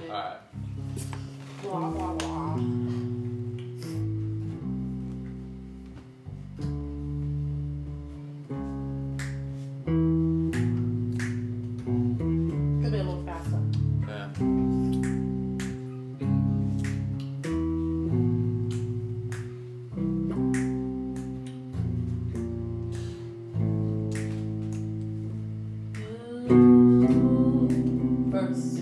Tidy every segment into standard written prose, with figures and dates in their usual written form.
Alright. Blah, blah, blah. Could be a little faster. Yeah. First,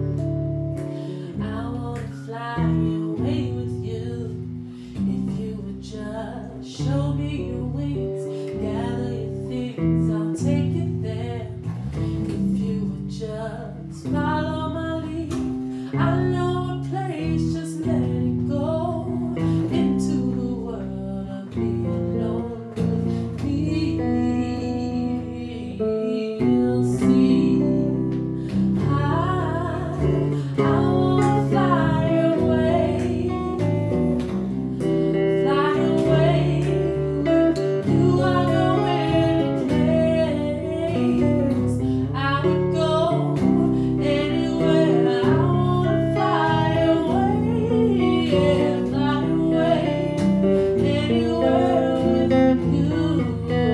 I wanna fly away with you. If you would just show me your wings, gather your things, I'll take you there. If you would just follow my lead, I know a place, just let it go into the world of being alone with me. You'll see. I wanna fly away with you. I know any place I would go, anywhere. I wanna fly away, yeah, fly away, anywhere with you.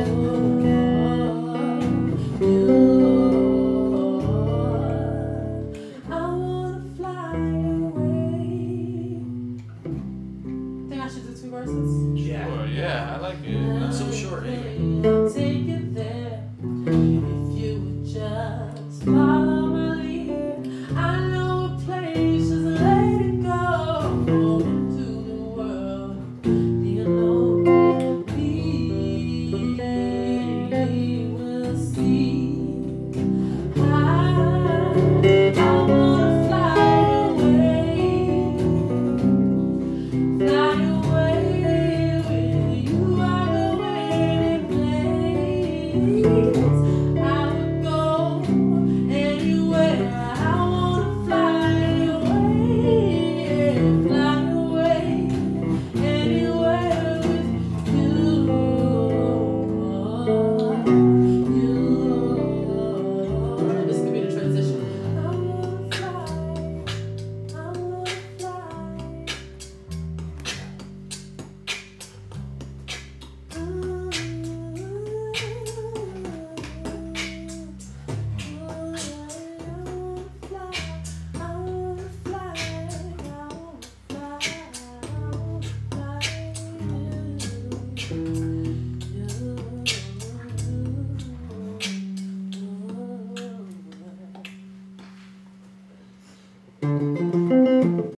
I should do 2 verses. Yeah. Sure, yeah, I like it. Not so short anyway. I'll take it there. If you would just follow my lead, I know a place, just let it go. Go into the world, be alone with me. We'll see. I wanna fly away. Fly away with you. I go any place I would go, anywhere. I wanna fly away, yeah, fly away, anywhere with you. This could be the transition. I wanna fly. I wanna fly. Thank you.